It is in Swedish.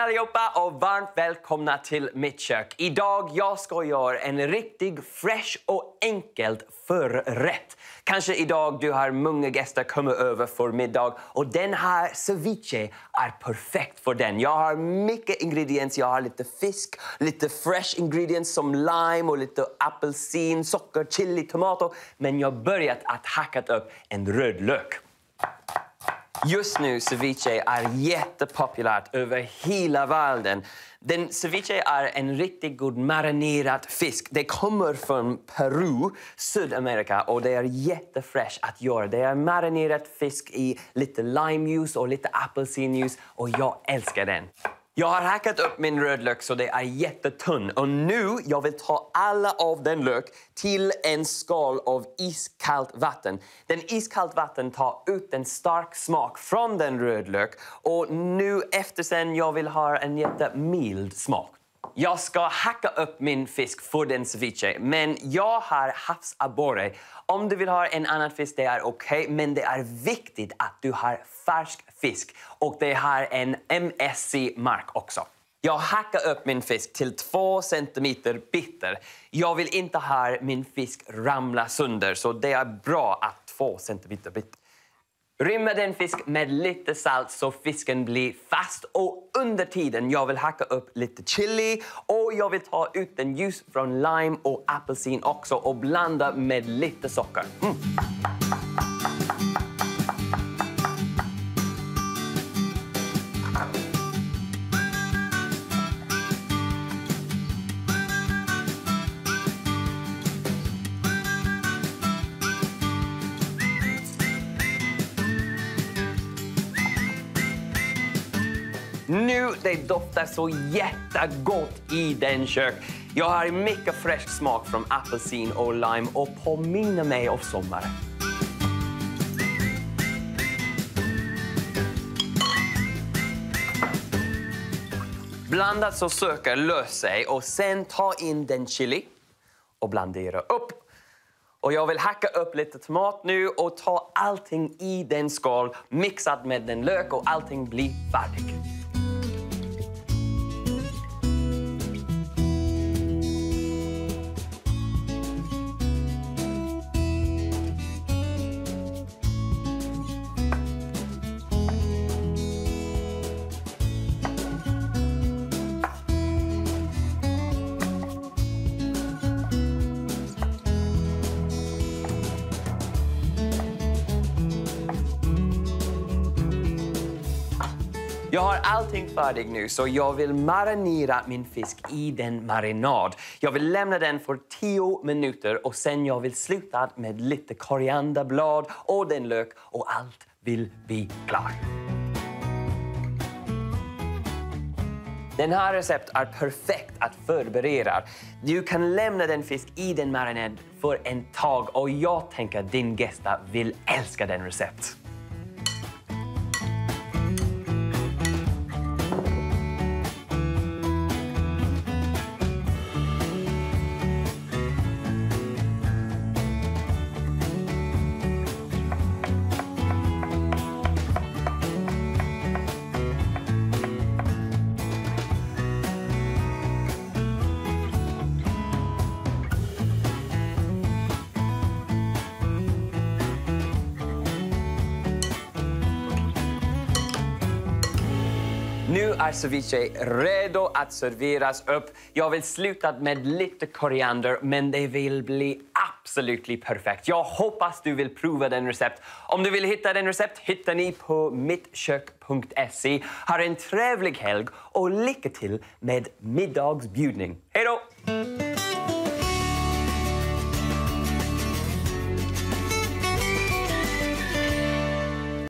allihopa och varmt välkomna till mitt kök. Idag jag ska göra en riktigt fresh och enkelt förrätt. Kanske idag du har många gäster komma över för middag och den här ceviche är perfekt för den. Jag har mycket ingredienser. Jag har lite fisk, lite fresh ingredients som lime och lite apelsin, socker, chili, tomater. Men jag har börjat att hacka upp en röd lök. Just nu ceviche är jättepopulärt över hela världen. Ceviche är en riktigt god marinerad fisk. Det kommer från Peru, Sydamerika och det är jättefresh att göra. Det är marinerad fisk i lite limejuice och lite apelsinjuice och jag älskar den. Jag har hackat upp min rödlök så det är jättetunn. Och nu jag vill ta alla av den lök till en skål av iskallt vatten. Den iskallt vatten tar ut en stark smak från den rödlök. Och nu efter sen jag vill ha en jättemild smak. Jag ska hacka upp min fisk för den ceviche, men jag har havsabborre. Om du vill ha en annan fisk, det är okej, men det är viktigt att du har färsk fisk och det har en MSC-mark också. Jag hackar upp min fisk till 2 centimeter bitter. Jag vill inte ha min fisk ramla sönder, så det är bra att 2 centimeter bitter. Rymma den fisk med lite salt så fisken blir fast. Och under tiden jag vill hacka upp lite chili. Och jag vill ta ut den ljus från lime och apelsin också. Och blanda med lite socker. Nu det doftar så jättegott i den kök. Jag har mycket fräsch smak från apelsin och lime och påminner mig av sommaren. Blanda så söker lös sig och sen ta in den chili och blandera upp. Och jag vill hacka upp lite tomat nu och ta allting i den skål mixat med den lök och allting blir färdigt. Jag har allting färdigt nu så jag vill marinera min fisk i den marinad. Jag vill lämna den för 10 minuter och sen jag vill sluta med lite korianderblad och den lök och allt vill bli klart. Den här receptet är perfekt att förbereda. Du kan lämna den fisk i den marinad för en tag och jag tänker att din gäster vill älska den recept. Nu är ceviche redo att serveras upp. Jag vill sluta med lite koriander, men det vill bli absolut perfekt. Jag hoppas du vill prova den recept. Om du vill hitta den recept hittar ni på mittkök.se. Ha en trevlig helg och lycka till med middagsbjudning. Hej då!